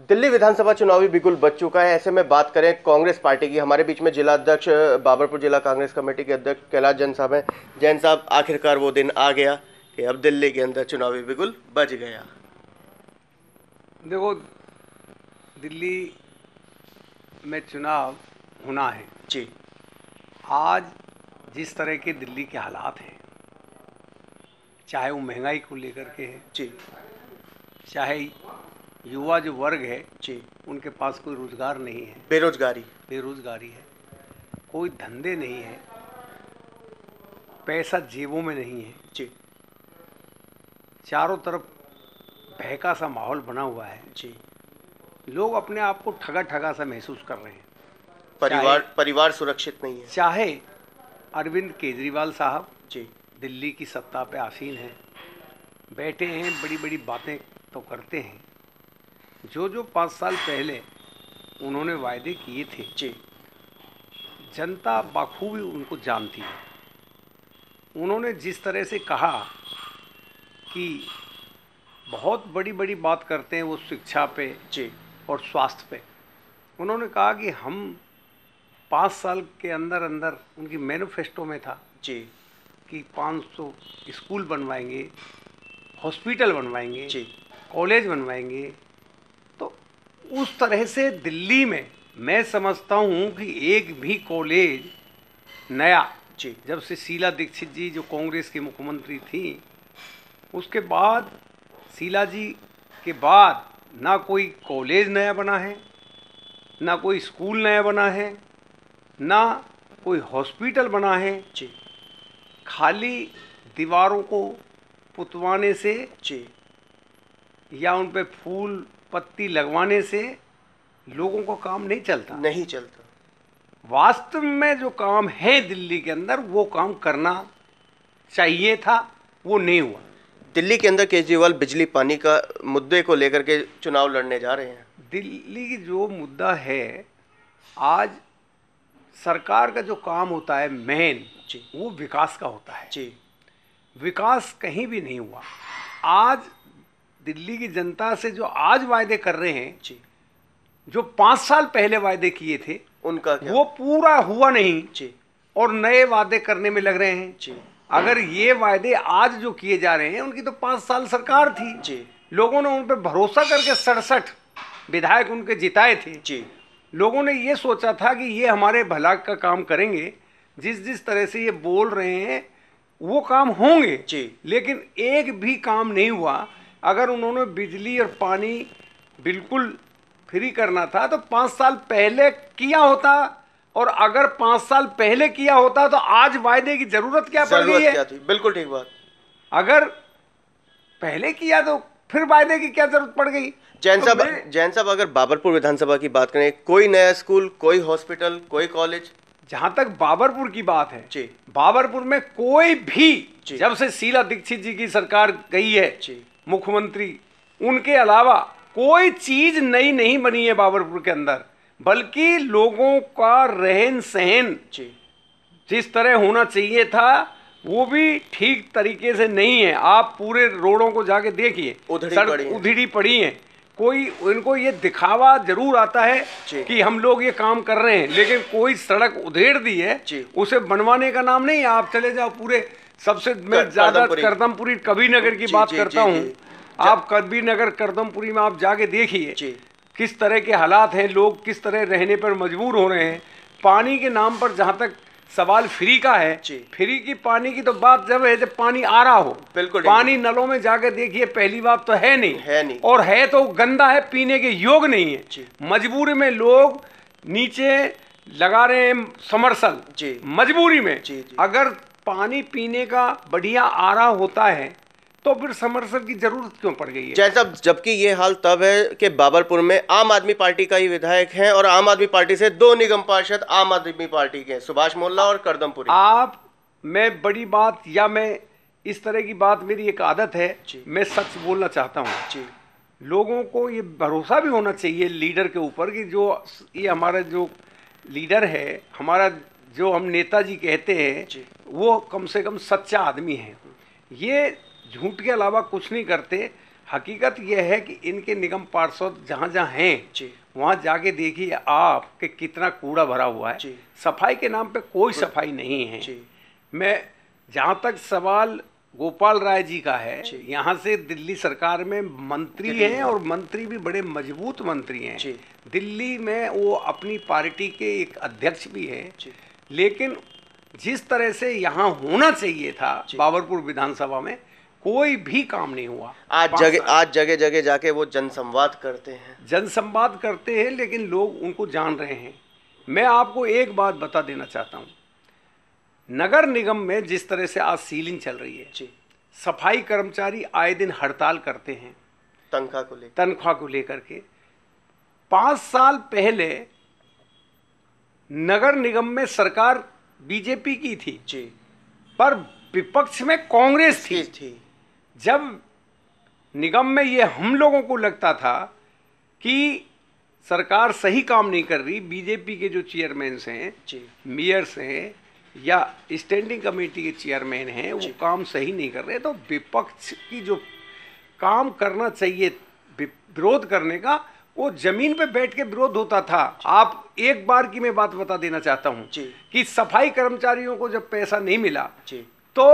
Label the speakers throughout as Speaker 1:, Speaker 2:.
Speaker 1: दिल्ली विधानसभा चुनावी बिगुल बज चुका है। ऐसे में बात करें कांग्रेस पार्टी की, हमारे बीच में जिला अध्यक्ष बाबरपुर जिला कांग्रेस कमेटी के अध्यक्ष कैलाश जैन साहब हैं। जैन साहब, आखिरकार वो दिन आ गया कि अब दिल्ली के अंदर चुनावी बिगुल बज गया।
Speaker 2: देखो, दिल्ली में चुनाव होना है
Speaker 1: जी।
Speaker 2: आज जिस तरह के दिल्ली के हालात हैं, चाहे वो महंगाई को लेकर के है
Speaker 1: जी।
Speaker 2: चाहे युवा जो वर्ग है
Speaker 1: जी।
Speaker 2: उनके पास कोई रोजगार नहीं है, बेरोजगारी है, कोई धंधे नहीं है, पैसा जेबों में नहीं है
Speaker 1: जी।
Speaker 2: चारों तरफ बहका सा माहौल बना हुआ है
Speaker 1: जी।
Speaker 2: लोग अपने आप को ठगा ठगा सा महसूस कर रहे हैं।
Speaker 1: परिवार सुरक्षित नहीं है। चाहे
Speaker 2: अरविंद केजरीवाल साहब
Speaker 1: जी
Speaker 2: दिल्ली की सत्ता पे आसीन हैं, बैठे हैं, बड़ी बड़ी बातें तो करते हैं। जो 5 साल पहले उन्होंने वायदे किए थे
Speaker 1: जी,
Speaker 2: जनता बखूबी उनको जानती है। उन्होंने जिस तरह से कहा कि बहुत बड़ी बड़ी बात करते हैं वो शिक्षा पे
Speaker 1: जी
Speaker 2: और स्वास्थ्य पे। उन्होंने कहा कि हम 5 साल के अंदर अंदर, उनकी मैनिफेस्टो में था
Speaker 1: जी
Speaker 2: कि 500 स्कूल बनवाएंगे, हॉस्पिटल बनवाएंगे
Speaker 1: जी,
Speaker 2: कॉलेज बनवाएंगे। तो उस तरह से दिल्ली में मैं समझता हूँ कि एक भी कॉलेज नया
Speaker 1: जी,
Speaker 2: जब से शीला दीक्षित जी जो कांग्रेस की मुख्यमंत्री थी, उसके बाद शीला जी के बाद ना कोई कॉलेज नया बना है, ना कोई स्कूल नया बना है, ना कोई हॉस्पिटल बना है
Speaker 1: जी।
Speaker 2: खाली दीवारों को पुतवाने से
Speaker 1: जी
Speaker 2: या उन पे फूल पत्ती लगवाने से लोगों को काम नहीं चलता। वास्तव में जो काम है दिल्ली के अंदर वो काम करना चाहिए था, वो नहीं हुआ।
Speaker 1: दिल्ली के अंदर केजरीवाल बिजली पानी का मुद्दे को लेकर के चुनाव लड़ने जा रहे हैं।
Speaker 2: दिल्ली की जो मुद्दा है, आज सरकार का जो काम होता है मेन
Speaker 1: जी,
Speaker 2: वो विकास का होता है
Speaker 1: जी।
Speaker 2: विकास कहीं भी नहीं हुआ। आज दिल्ली की जनता से जो आज वायदे कर रहे हैं
Speaker 1: जी,
Speaker 2: जो 5 साल पहले वायदे किए थे
Speaker 1: उनका क्या?
Speaker 2: वो पूरा हुआ नहीं
Speaker 1: जी,
Speaker 2: और नए वादे करने में लग रहे हैं
Speaker 1: जी।
Speaker 2: अगर ये वायदे आज जो किए जा रहे हैं, उनकी तो 5 साल सरकार थी
Speaker 1: जी,
Speaker 2: लोगों ने उन पर भरोसा करके 67 विधायक उनके जिताए थे
Speaker 1: जी।
Speaker 2: लोगों ने ये सोचा था कि ये हमारे भला का काम करेंगे, जिस तरह से ये बोल रहे हैं वो काम होंगे
Speaker 1: जी।
Speaker 2: लेकिन एक भी काम नहीं हुआ। अगर उन्होंने बिजली और पानी बिल्कुल फ्री करना था तो 5 साल पहले किया होता, और अगर 5 साल पहले किया होता तो आज वायदे की जरूरत क्या पड़ गई है?
Speaker 1: क्या थी? बिल्कुल ठीक बात।
Speaker 2: अगर पहले किया तो फिर वायदे की क्या जरूरत पड़ गई?
Speaker 1: जैन साहब, अगर बाबरपुर विधानसभा की बात करें, कोई नया स्कूल, कोई हॉस्पिटल, कोई कॉलेज?
Speaker 2: जहां तक बाबरपुर की बात है
Speaker 1: जी,
Speaker 2: बाबरपुर में कोई भी, जब से शीला दीक्षित जी की सरकार गई है
Speaker 1: जी,
Speaker 2: मुख्यमंत्री, उनके अलावा कोई चीज नई नहीं बनी है बाबरपुर के अंदर, बल्कि लोगों का रहन सहन जिस तरह होना चाहिए था वो भी ठीक तरीके से नहीं है। आप पूरे रोडों को जाके देखिए, सड़क उधड़ी पड़ी है। कोई इनको ये दिखावा जरूर आता है कि हम लोग ये काम कर रहे हैं, लेकिन कोई सड़क उधेड़ दी है उसे बनवाने का नाम नहीं है। आप चले जाओ पूरे, सबसे मैं ज्यादा करदमपुरी कबीरनगर की बात करता हूँ, आप कबीरनगर करदमपुरी में आप जाके देखिए किस तरह के हालात हैं, लोग किस तरह रहने पर मजबूर हो रहे हैं। पानी के नाम पर जहाँ तक सवाल फ्री का है, फ्री की पानी की तो बात जब है जब पानी आ रहा हो। बिल्कुल, पानी नलों में जाकर देखिए, पहली बात तो है नहीं, और है तो गंदा है, पीने के योग नहीं है। मजबूरी में लोग नीचे लगा रहे हैं समरसल, मजबूरी में। अगर पानी पीने का बढ़िया आ रहा होता है तो फिर समरसल की जरूरत क्यों पड़ गई है?
Speaker 1: जैसा, जबकि ये हाल तब है कि बाबरपुर में आम आदमी पार्टी का ही विधायक है और आम आदमी पार्टी से 2 निगम पार्षद आम आदमी पार्टी के, सुभाष मोल्ला और करदमपुरी।
Speaker 2: मैं बड़ी बात, या मैं इस तरह की बात, मेरी एक आदत है, मैं सच बोलना चाहता हूँ। लोगों को ये भरोसा भी होना चाहिए लीडर के ऊपर कि जो ये हमारा जो लीडर है, हमारा जो हम नेताजी कहते हैं, वो कम से कम सच्चा आदमी है। ये झूठ के अलावा कुछ नहीं करते। हकीकत यह है कि इनके निगम पार्षद जहाँ जहाँ हैं
Speaker 1: जी,
Speaker 2: वहाँ जाके देखिए आप कि कितना कूड़ा भरा हुआ है। सफाई के नाम पे कोई सफाई नहीं है। मैं जहाँ तक सवाल गोपाल राय जी का है, यहाँ से दिल्ली सरकार में मंत्री हैं और मंत्री भी बड़े मजबूत मंत्री हैं। दिल्ली में वो अपनी पार्टी के एक अध्यक्ष भी हैं, लेकिन जिस तरह से यहाँ होना चाहिए था बाबरपुर विधानसभा में कोई भी काम नहीं हुआ।
Speaker 1: आज जगह जगह जाके वो जनसंवाद करते हैं,
Speaker 2: लेकिन लोग उनको जान रहे हैं। मैं आपको एक बात बता देना चाहता हूँ, नगर निगम में जिस तरह से आज सीलिंग चल रही है, सफाई कर्मचारी आए दिन हड़ताल करते हैं तनख्वाह को लेकर के। 5 साल पहले नगर निगम में सरकार बीजेपी की थी पर विपक्ष में कांग्रेस थी। जब निगम में ये हम लोगों को लगता था कि सरकार सही काम नहीं कर रही, बीजेपी के जो चेयरमैन हैं, मेयर्स हैं या स्टैंडिंग कमेटी के चेयरमैन हैं, वो काम सही नहीं कर रहे, तो विपक्ष की जो काम करना चाहिए विरोध करने का, वो जमीन पे बैठ के विरोध होता था। आप एक बार की मैं बात बता देना चाहता हूं कि सफाई कर्मचारियों को जब पैसा नहीं मिला तो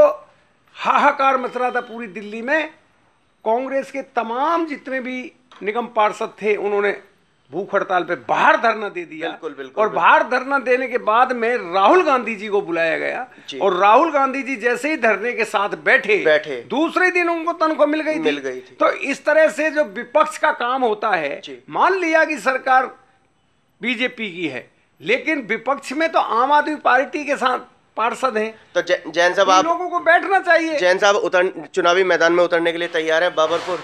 Speaker 2: हाहाकार मच रहा था पूरी दिल्ली में। कांग्रेस के तमाम जितने भी निगम पार्षद थे उन्होंने भूख हड़ताल पे बाहर धरना दे दिया।
Speaker 1: बिल्कुल,
Speaker 2: और बाहर धरना देने के बाद में राहुल गांधी जी को बुलाया गया और राहुल गांधी जी जैसे ही धरने के साथ बैठे दूसरे दिन उनको तनख्वाह मिल गई थी। तो इस तरह से जो विपक्ष का काम होता है, मान लिया कि सरकार बीजेपी की है, लेकिन विपक्ष में तो आम आदमी पार्टी के साथ पार्षद हैं।
Speaker 1: तो जैन साहब, आप
Speaker 2: लोगों को बैठना चाहिए।
Speaker 1: जैन साहब चुनावी मैदान में उतरने के लिए तैयार है बाबरपुर?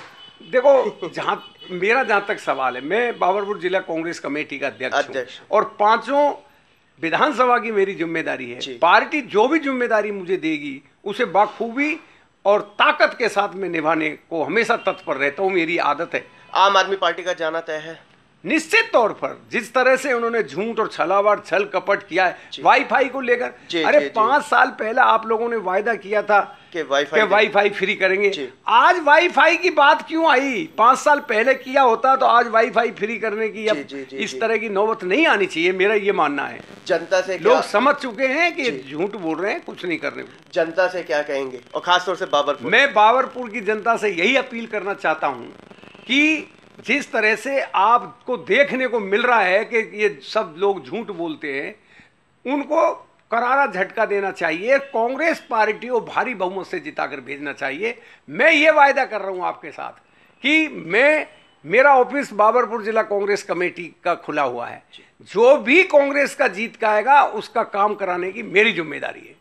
Speaker 2: देखो, जहां तक सवाल है, मैं बाबरपुर जिला कांग्रेस कमेटी का अध्यक्ष और 5 विधानसभा की मेरी जिम्मेदारी है। पार्टी जो भी जिम्मेदारी मुझे देगी उसे बखूबी और ताकत के साथ में निभाने को हमेशा तत्पर रहता हूं, मेरी आदत है।
Speaker 1: आम आदमी पार्टी का जाना तय है?
Speaker 2: निश्चित तौर पर। जिस तरह से उन्होंने झूठ और छलावा छल कपट किया है वाईफाई को लेकर, अरे 5 साल पहले आप लोगों ने वायदा किया था कि वाईफाई फ्री करेंगे। आज वाईफाई की बात क्यों आई? 5 साल पहले किया होता तो आज वाईफाई फ्री करने की इस तरह की नौबत नहीं आनी चाहिए, मेरा ये मानना है।
Speaker 1: जनता से
Speaker 2: लोग समझ चुके हैं कि झूठ बोल रहे हैं, कुछ नहीं कर रहे।
Speaker 1: जनता से क्या कहेंगे, और खासतौर से बाबरपुर?
Speaker 2: मैं बाबरपुर की जनता से यही अपील करना चाहता हूँ कि जिस तरह से आपको देखने को मिल रहा है कि ये सब लोग झूठ बोलते हैं, उनको करारा झटका देना चाहिए। कांग्रेस पार्टी को भारी बहुमत से जिताकर भेजना चाहिए। मैं ये वायदा कर रहा हूं आपके साथ कि मेरा ऑफिस बाबरपुर जिला कांग्रेस कमेटी का खुला हुआ है। जो भी कांग्रेस का जीत का आएगा उसका काम कराने की मेरी जिम्मेदारी है।